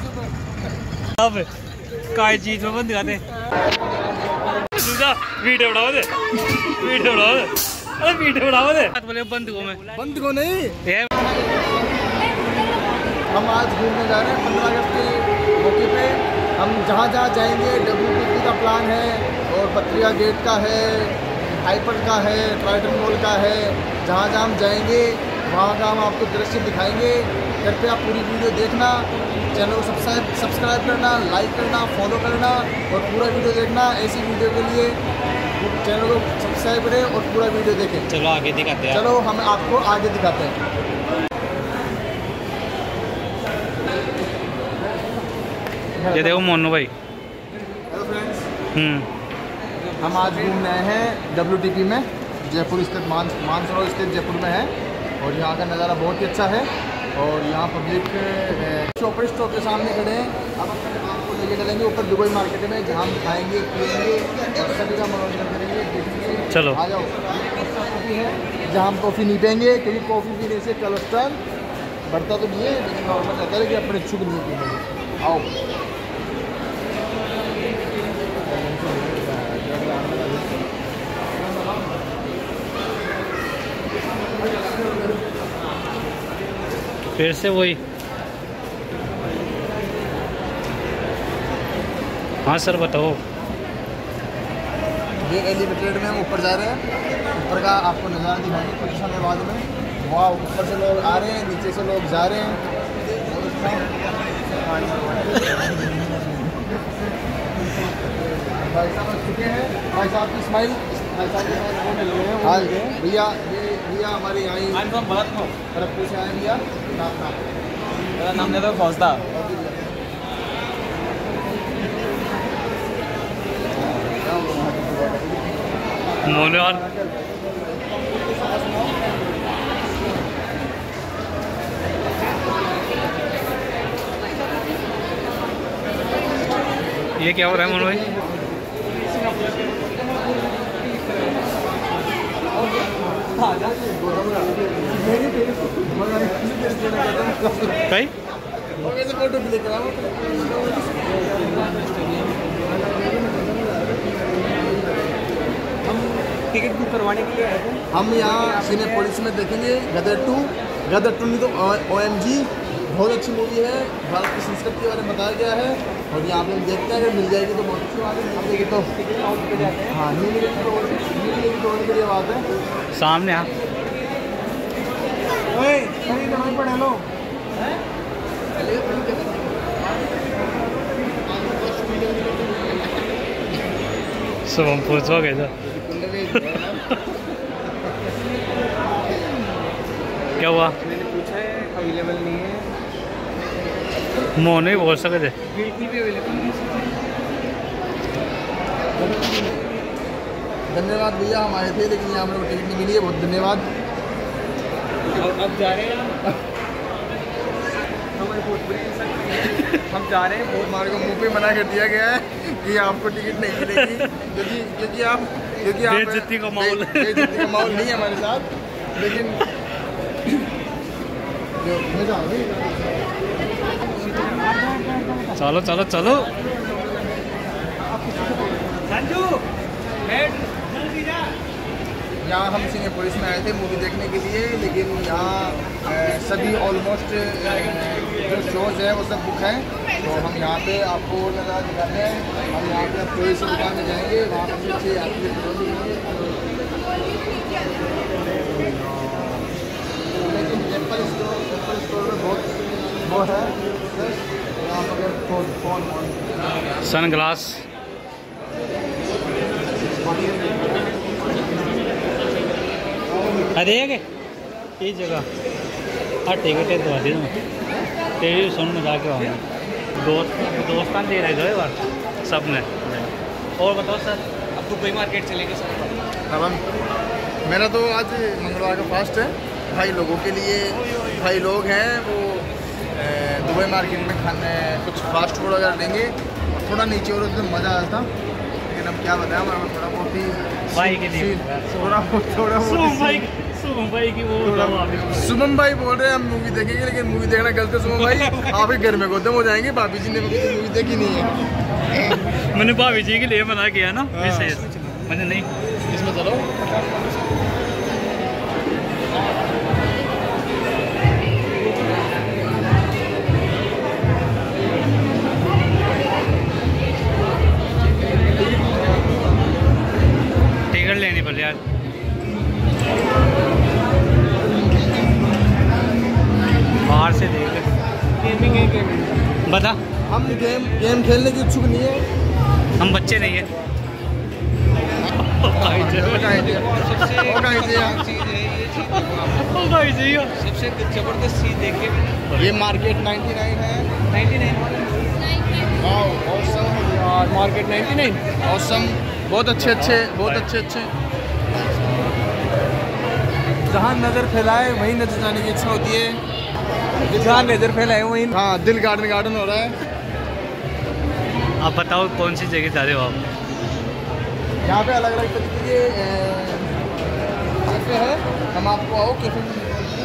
अब काय चीज में बंद दिखाते वीडियो बनाओ दे, वीडियो बनाओ दे, अरे वीडियो बनाओ दे। बोले बंद को नहीं। हम आज घूमने जा रहे हैं 15 अगस्त के मौके पे। हम जहाँ जाएंगे WPP का प्लान है और पत्रिया गेट का है, हाइपर का है, ट्राइटन मॉल का है। जहाँ हम जाएंगे वहाँ का हम आपको दृश्य दिखाएंगे। कृपया आप पूरी वीडियो देखना, चैनल को सब्सक्राइब करना, लाइक करना, फॉलो करना और पूरा वीडियो देखना। ऐसी वीडियो के लिए चैनल को सब्सक्राइब करें और पूरा वीडियो देखें। चलो आगे दिखाते हैं। चलो हम आपको आगे दिखाते हैं। ये देखो मोनू भाई। हेलो फ्रेंड्स, हम आज घूमने आए हैं WTP में, जयपुर स्थित मानसरोवर स्थित जयपुर में है। और यहाँ का नज़ारा बहुत ही अच्छा है। और यहाँ पब्लिक शॉपर स्टॉप के सामने खड़े हैं। अब आपको लेके चलेंगे ऊपर दुबई मार्केट में, जहाँ हम खाएंगे पिएंगे और सभी का मनोरंजन करेंगे, देखेंगे। चलो आ जाओ। कॉफ़ी है जहाँ हम कॉफ़ी नहीं पियेंगे, क्योंकि कॉफ़ी पीने से कोलेस्ट्रॉल बढ़ता तो नहीं है, लेकिन नॉर्मल रहता है कि अपने इच्छुक नहीं पीएंगे। आओ। फिर से वही। हाँ सर बताओ। ये एलिवेटेड में हम ऊपर जा रहे हैं। ऊपर का आपको नज़ारा दिखाएंगे कुछ समय बाद में। वहाँ ऊपर से लोग आ रहे हैं, नीचे से लोग जा रहे हैं। भाई साहब चुके हैं। भाई साहब की स्माइल, भाई साहब की हाँ भैया, ये भैया हमारे यहाँ खड़गपुर से आए भैया। मेरा नाम है फौजदा। मोनू ये क्या हो रहा है मोनू भाई? भाई फोटो क्लिक करा। हम टिकट बुक करवाने के लिए आए थे। हम यहाँ सिनेपोलिस में देखेंगे गदर 2 नहीं तो OMG। बहुत अच्छी मूवी है, भारत की संस्कृति के बारे में बताया गया है। और यहाँ पे हम देखते हैं, अगर मिल जाएगी तो बहुत अच्छी बात है, नहीं मिलेगी तो हाँ नहीं मिलेगी तो बहुत बढ़िया बात है। सामने आप पढ़े लो। सब हम पूछो गए क्या हुआ? मैंने पूछा है, अवेलेबल नहीं है। मोनू ही बोल सकते थे। बिल्कुल भी अवेलेबल नहीं है। धन्यवाद भैया, हम आए थे लेकिन यहाँ हमें टिकट नहीं मिली है। बहुत धन्यवाद। और अब जा रहे हैं हमारे हम जा रहे हैं। बहुत हमारे को मुंह पे मना कर दिया गया है कि आपको टिकट नहीं मिलेगी, क्योंकि आप बेइज्जती का माहौल नहीं है हमारे साथ। लेकिन चलो चलो चलो। यहाँ हम सिनेपोलिस में आए थे मूवी देखने के लिए, लेकिन यहाँ सभी ऑलमोस्ट जो शोज है वो सब बुक हैं। तो हम यहाँ पे आपको नज़ारा दिखाते हैं। हम यहाँ पे कोई सी दुकान में जाएंगे, वहाँ पर नीचे एप्पल स्टोर में बहुत वो है। यहाँ पर फोन सन ग्लास अरे ये जगह हाँ टिकट है तो आती ना तेरी सुन में जाके आऊँगा। दोस्तान दे रहे गए बार सब ने। और बताओ सर, अब दुबई मार्केट चलेंगे सर? अब मेरा तो आज मंगलवार का फास्ट है। भाई लोगों के लिए, भाई लोग हैं वो दुबई मार्केट में खाने कुछ फास्ट फूड वगैरह लेंगे और थोड़ा नीचे और तो मज़ा आया था। लेकिन अब क्या बताएं, हमारा थोड़ा बहुत ही भाई के लिए थोड़ा बहुत मुंबई की वो बताओ आप। शुभम भाई बोल रहे हैं हम मूवी देखेंगे, लेकिन मूवी देखना गलत है शुभम भाई। आप ही घर में गोदम हो जाएंगे, भाभी जी ने मूवी देखी नहीं है। मैंने भाभी जी के लिए मना किया ना, हाँ। विशेष मैंने नहीं। इसमें चलो। टिकट लेनी पड़े यार। बाहर से देख ले। बता। हम गेम खेलने की इच्छुक नहीं है। हम बच्चे नहीं है। सबसे जबरदस्त चीज देखे ये मार्केट 99 है। 99 ऑसम और मार्केट 99 ऑसम, बहुत अच्छे जहाँ नज़र फैलाए वहीं नजर जाने की इच्छा होती है। जहाँ नजर फैलाए वहीं। हाँ, दिल गार्डन हो रहा है। आप बताओ कौन सी जगह जा रहे हो आप? यहाँ पे अलग अलग तरीके के कैफे है। हम आपको आओ कैफे में।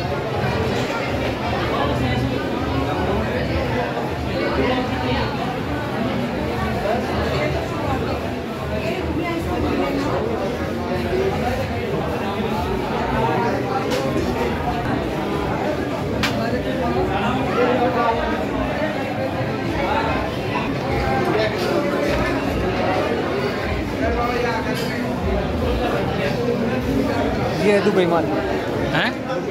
ये है दुबई मार्केट। हैं?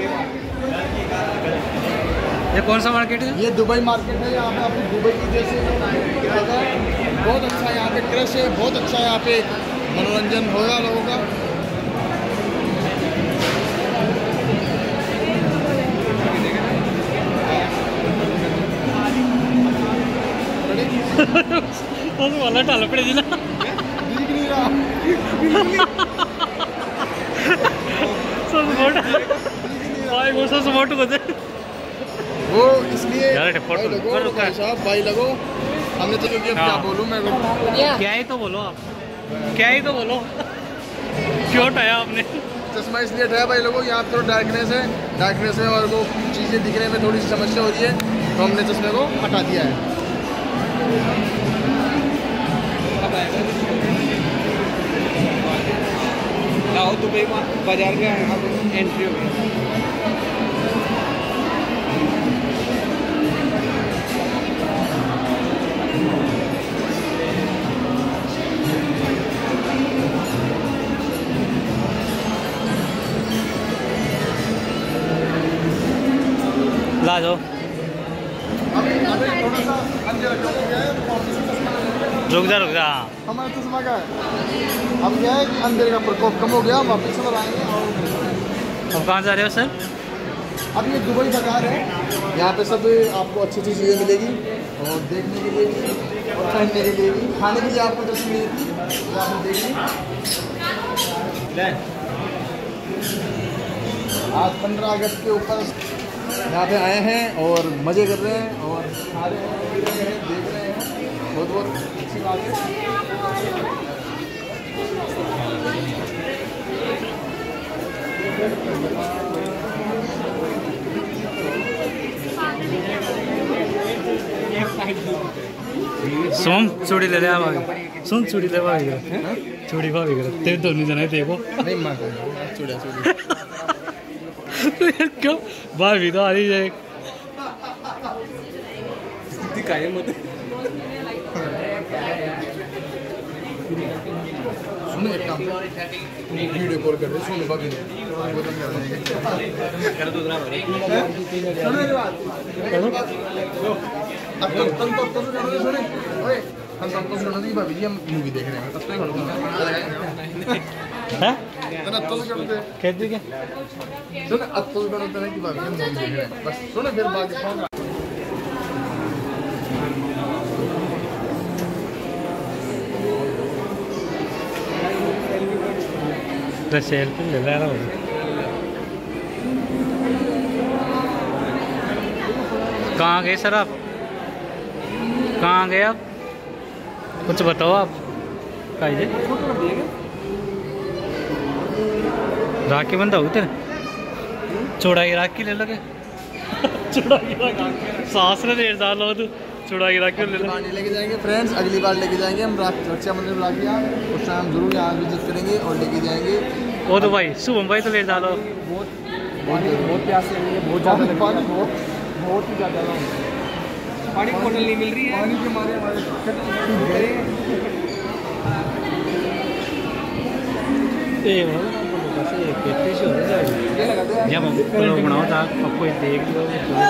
ये कौन सा मार्केट है? ये दुबई मार्केट है। यहाँ पे आपको दुबई की जैसे जगह बहुत अच्छा है। यहाँ पे क्रश है, बहुत अच्छा है। यहाँ पे मनोरंजन होगा लोगों का। वाला टाल पड़े जी ना। दिख नहीं रहा। भाई वो सब सपोर्ट को दे। वो इसलिए यार, भाई फोटो लगो, पर रुका है। भाई साहब भाई लगो। हमने तो क्योंकि अब क्या हाँ। बोलूँ मैं। क्या ही तो बोलो आप, क्या ही तो बोलो। क्यों उठाया आपने? चश्मा इसलिए उठाया भाई लोगों, यहाँ थोड़ा डार्कनेस है और वो चीज़ें दिखने में थोड़ी सी समस्या हो रही है, तो हमने चश्मे को हटा दिया है। लाओ दुबई बाजार में एंट्री हो गई। ला जाओ। अभी थोड़ा सा अंदर हो गया है, तो वापस से चश्मा लगाएंगे। रुक जा। हाँ, हमारा चश्मा का है। अब क्या है कि अंदर का प्रकोप कम हो गया, वापस से लगाएंगे। और अब कहाँ जा रहे हो सर? अब ये दुबई बाजार है। यहाँ पे सब आपको अच्छी चीज़ें मिलेगी, और देखने के लिए भी और पहनने के लिए भी। खाने के लिए आपको जैसे मिलेगी आपने देखी। आज 15 अगस्त के ऊपर यहाँ पे आए हैं और मज़े कर रहे हैं और खा रहे हैं, पी रहे हैं, देख रहे हैं। बहुत बहुत अच्छी बात है। सोम चूड़ी ले आ भाभी। सुन चूड़ी ले भाभी कर। चूड़ी भाभी कर। तेरे दोनों जने देखो। नहीं माँ चूड़ा क्यों? भाभी तो आ रही है। दिखाए मत। सुनो एक काम वीडियो कॉल कर रहे सुनो भाभी कर दो जरा भाई। सुनो मेरी बात अब तो सुनो ओए हम तो सुनो दी भाभी जी हम मूवी देख रहे हैं तब तक हैं? तो करते कहती क्या? सुनो अब तो करते हैं कि भाभी हम मूवी देख रहे हैं बस सुनो फिर बाकी तो सेल्फी ले रहा हूँ। कहाँ गए सर आप? कहाँ गए आप? कुछ बताओ आप। कहिए राखी बंदा हो तेरे। चौड़ा इराकी ले लोगे? चौड़ा इराकी सास ने डेढ़ साल हो तो चौड़ा इराकी ले लो। बार लेके जाएंगे फ्रेंड्स, अगली बार लेके जाएंगे हम रक्षा मंदिर बुला के, उस टाइम जरूर यहाँ विजिट करेंगे और लेके जाएंगे। वो तो भाई शुभम भाई तो डेढ़ साल हो। बहुत प्यास से बहुत ज़्यादा बहुत ही ज़्यादा पानी की बोतल नहीं मिल रही है, पानी के मारे जब लोग बनाओ था अब कोई देख लो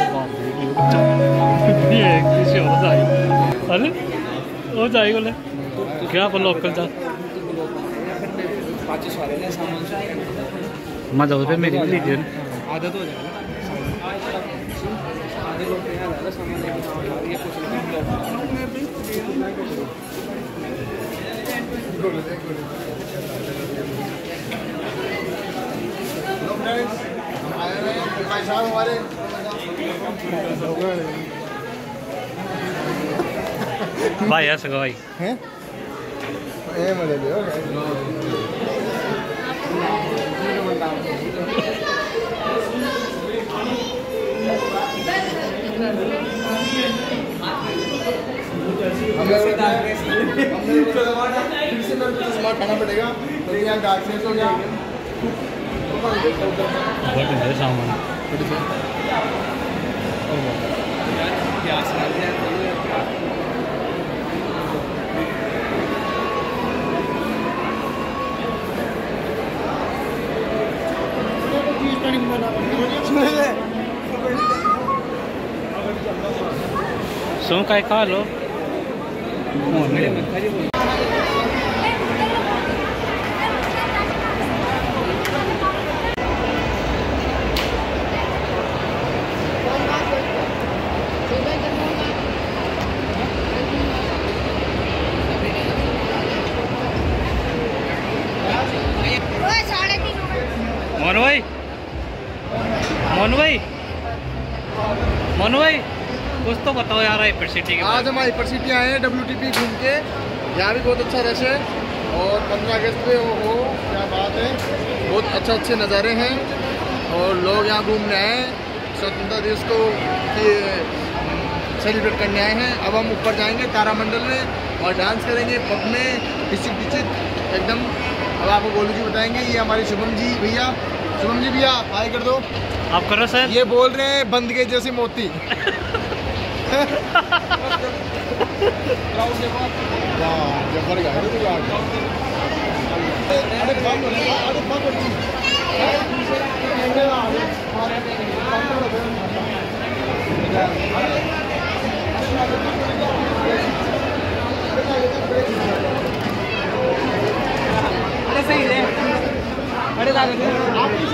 अरे वो जाए बोले क्या पर लोकल था मजा होता है मेरी भी लीजिए आदत हो जाएगी। आधे लोग यहाँ ज़्यादा सामान लेके आ रही है, कुछ भाई साहब हमारे भाई ऐसा भाई हैं स्मार्ट खाना पड़ेगा तो यहाँ डार्क से तो क्या सामान सो काय खा लो मोनू भाई कुछ तो बताओ यार हाइपर सिटी के। आज हम हाइपर सिटी आए हैं WTP घूम के, यहाँ भी बहुत अच्छा रश है और 15 अगस्त पे हो क्या बात है, बहुत अच्छे नज़ारे हैं और लोग यहाँ घूमने आए हैं, स्वतंत्रता दिवस को सेलिब्रेट करने आए हैं। अब हम ऊपर जाएंगे तारामंडल में और डांस करेंगे पब में डिचिक एकदम। अब आपको गोलू जी बताएंगे, ये हमारे शुभम जी भैया हाय कर दो। आप करो सर। ये बोल रहे हैं बंद के जैसे मोती सही है। अरे आपकी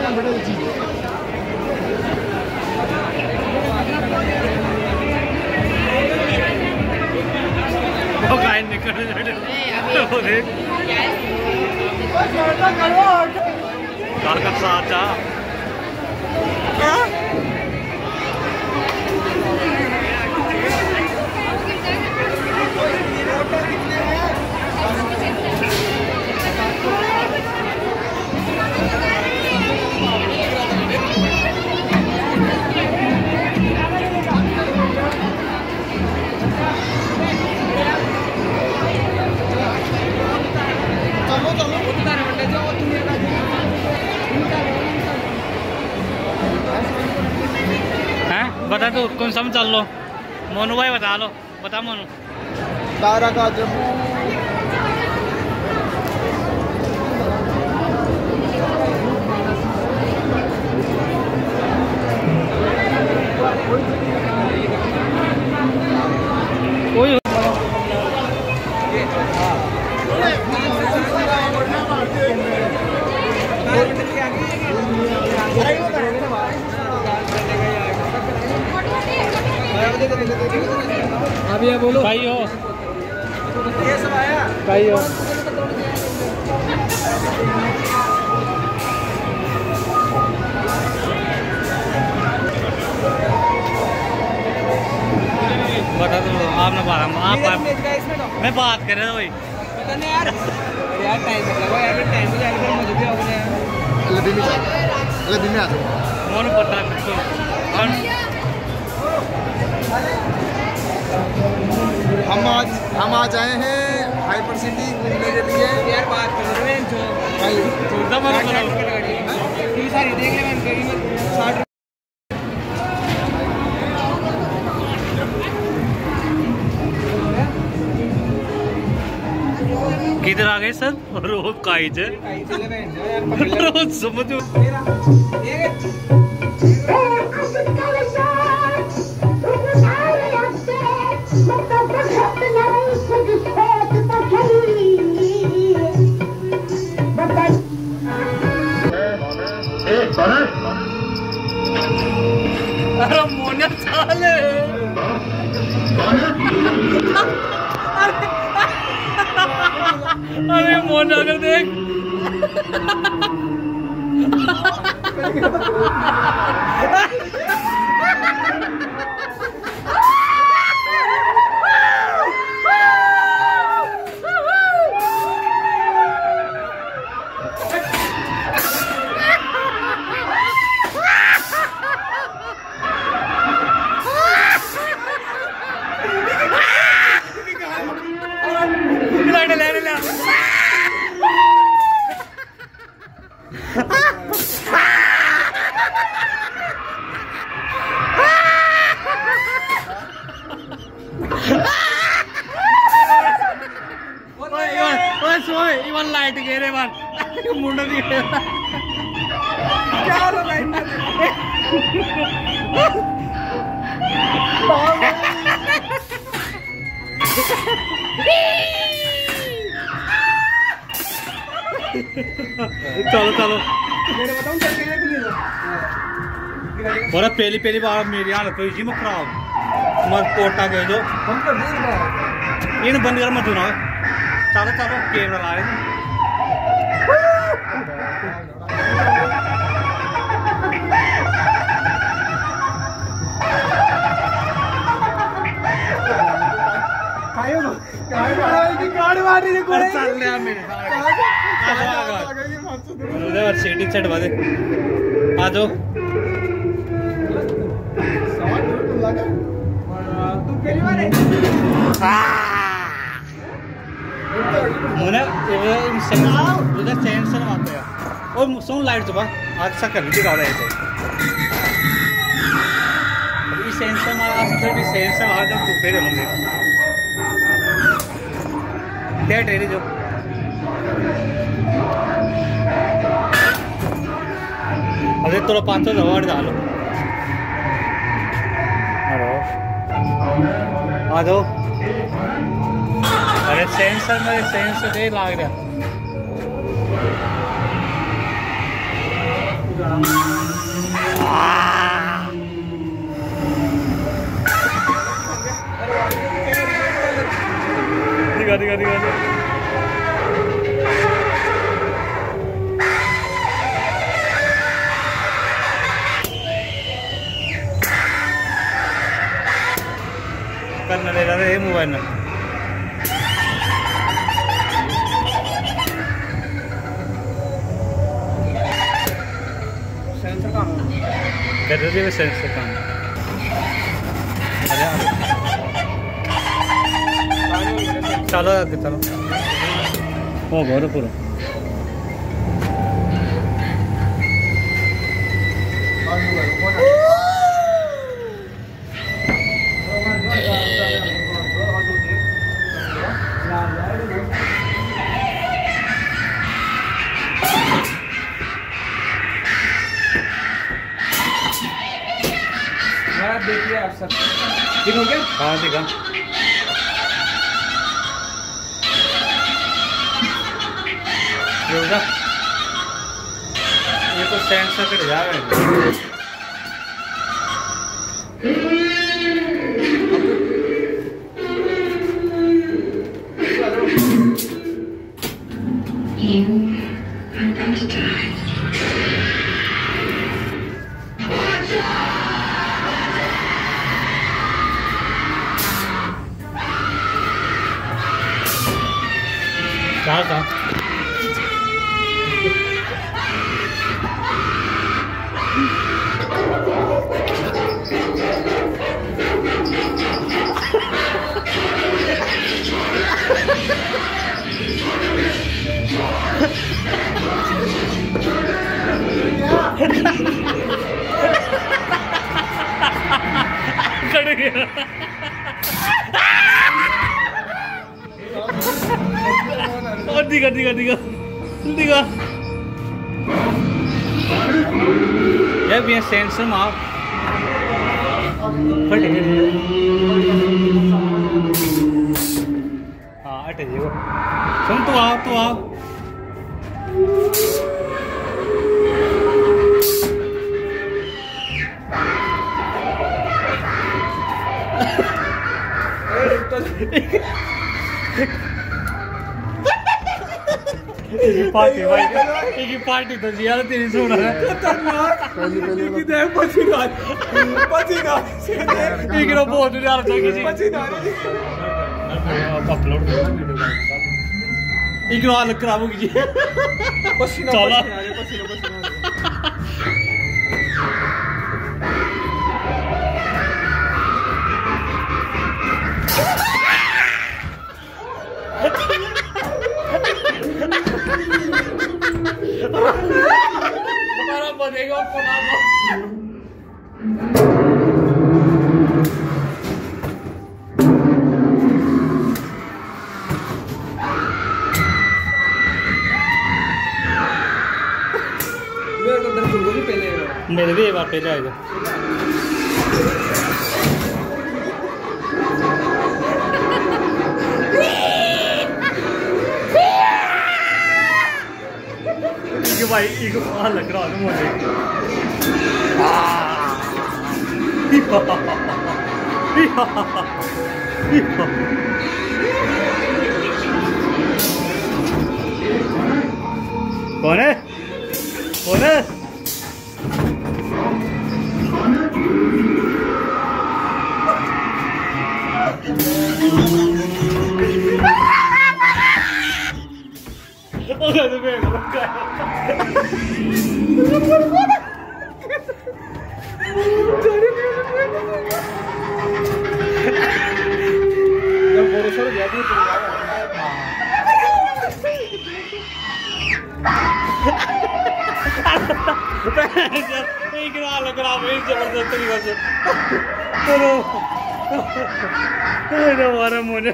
वो गाय निकल का साचा बता दो कौन सा में चल लो। मोनू भाई बता लो, बता मोनू। तारा का जम्मू कोई अभी आप बोलो भाई हो ये सब आया भाई हो बता दो आपने मैं बात कर रहा भाई पता नहीं यार टाइम लगा यार टाइम तो जाएगा मुझे भी हो गया लबी में आ जाओ। कौन पता किसको हम आज आए हैं हाइपर सिटी घूमने के लिए। यार बात कर रहे हैं जो भाई छोटा मत करो। सारी देख ले मैं गई मत 60 किधर आ गए सर रोज काइज रोज समझो अरे मोना साले अरे मोना अगर देख इवन लाइट गिरे बार मुंडा भी क्या लाइट चलो चलो मैंने बताऊं चल के खुली बोला पहली बार मेरी हालत हुई थी मैं खराब मत कोटा गए जो हम तो दूर गए इन बंद कर मत सुना चलो चलो कैमरा ला रहे कार्ड मारी रे कोड़े चल ले आ मेरे उधर सीटिंग सेट बजे आ जाओ तू पहली बार है मुने उधर सेंसर मारते हैं और सोन लाइट तो बा आज सा कर दिखा रहे थे अभी सेंसर मारा तो भी सेंसर मारा जब तू फिर होंगे क्या ट्रेन जो अरे थोड़ा 500 अवार्ड डालो आ जाओ अरे सेंसर में सेंसर दे लाग रहा दिखा करना ले रहा है मोबाइल में सेंसर कहां कर रहे थे सेंसर काम अरे चलो आगे चलो हो गया पूरा देखिए आप सब ठीक हो गया हाँ दिखा ये तो सेंसर कट जा रहा है कहाँ कहाँ दिखा दिखा दिखा दिखा ये भी सेंसर मार हाँ अटे देखो सुन तू आ पार्टी भाई एक पार्टी तो जिया तेरी सुन रहा है एक रो बहुत यार अपलोड एक रो अलग खराब हो गई चला हमारा बनेगा मेरे भी एक बार पहले आएगा भाई एक लग रहा है मुझे कौन है कौन है जबरदस्त तरीका से हमारा मुझे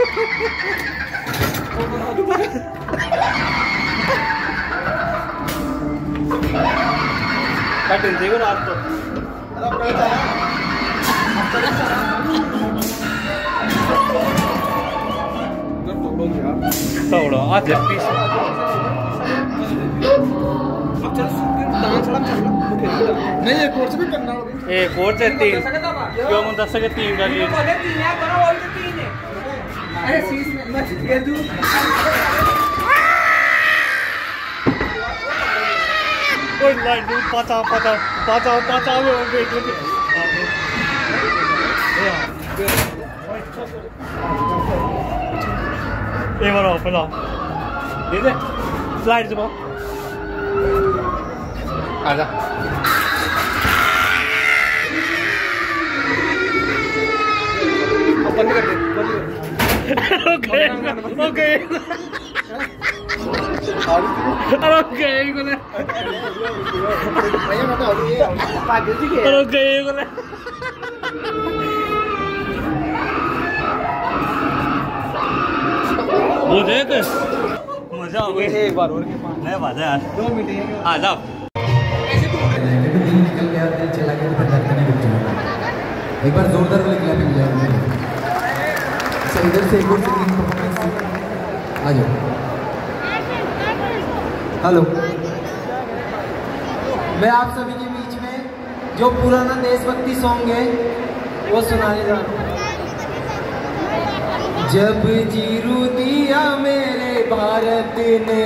देखो रात को थोड़ा आज पीस नहीं एक कोर्स भी करना होगा एक कोर्स है 3 क्यों हम 10 के 3 का लिए अरे शीश में मैं कह दूं कोई लाइट दूं पता वो बेटो ये बार ओपन आ दे दे स्लाइड से आजा बंद कर दे ओके ओके ओके कोने भैया बता ये पागल जी के ओके कोने वो देख मजा आ गया एक बार और के पास नहीं बात है यार 2 मिनट आ जा निकल गया दिल चला गया तो धड़कने रुक जाएगा एक बार जोरदार वाली क्लैपिंग हो जाएगी अच्छा इधर से एक और सिंगिंग परफॉर्मेंस आ जाओ हेलो मैं आप सभी के बीच में जो पुराना देशभक्ति सॉन्ग है वो सुनाने जा रहा हूँ जब जीरू दिया मेरे भारत ने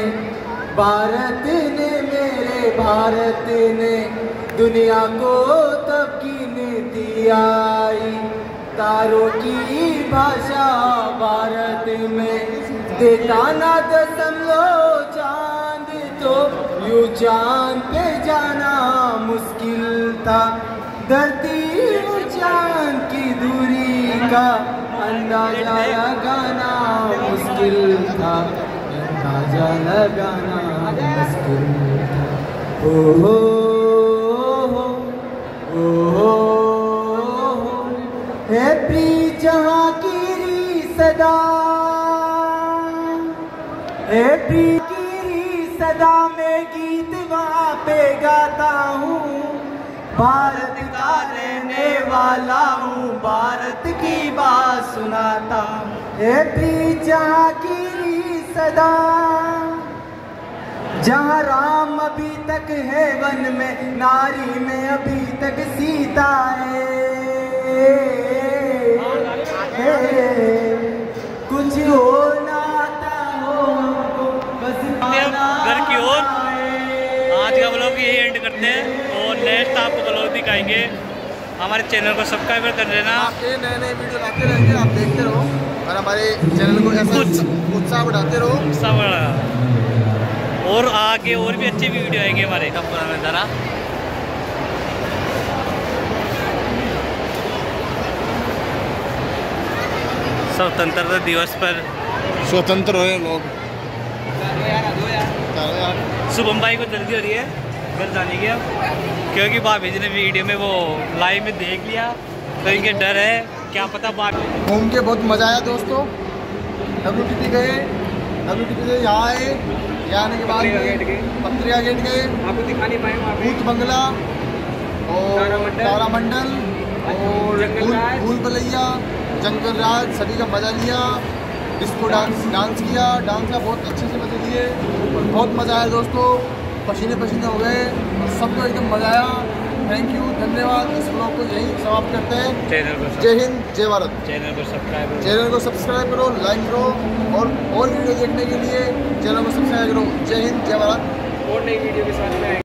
मेरे भारत ने दुनिया को तब की नीति आई तारों की भाषा भारत में देता ना दशमलव चांद तो यूं चांद पे जाना मुश्किल था धरती और चांद की दूरी का अंदाजा लगाना मुश्किल था अंदाजा लगाना मुश्किल था ओ है प्री जहां सदा की सदा में गीत वहाँ पे गाता हूँ, भारत का रहने वाला हूँ, भारत की बात सुनाता हूँ। जहाँ की सदा, जहाँ राम अभी तक है वन में, नारी में अभी तक सीता है। कुछ हो ना आता हो हमको, बस घर की ओर आज का ब्लॉग यही एंड करते हैं और नेक्स्ट आपको ब्लॉग दिखाएंगे। हमारे चैनल को सब्सक्राइब कर लेना, आपके नए नए वीडियो लाते रहेंगे, आप देखते रहो और हमारे चैनल को ऐसा उत्साह बढ़ाते रहो। सब और आगे और भी अच्छे वीडियो आएंगे हमारे कंपनी में। ज़रा स्वतंत्रता दिवस पर स्वतंत्र हुए लोग। शुभम भाई को जल्दी हो रही है घर जाने की अब, क्योंकि भाभी जी ने वीडियो में वो लाइव में देख लिया तो इनके डर है, क्या पता बात। घूम के बहुत मज़ा आया दोस्तों। WTT गए, WTT से यहाँ आए, यहाँ आने के बाद पत्रिया गेट गए, आपको दिखा नहीं पाए वहाँ पे। भूत बंगला और तारामंडल और भूल भुलैया, जंगल राज, सभी का मज़ा लिया। डिस्को डांस किया, डांस का बहुत अच्छे से मज़े लिए और बहुत मज़ा आया दोस्तों। पसीने पसीने हो गए और सबको एकदम मज़ा आया। थैंक यू, धन्यवाद। इस ब्लॉग को यही समाप्त करते हैं। जय हिंद, जय भारत। चैनल को सब्सक्राइब करो, लाइक करो और वीडियो देखने के लिए चैनल को सब्सक्राइब करो। जय हिंद, जय भारत। और नई वीडियो के साथ में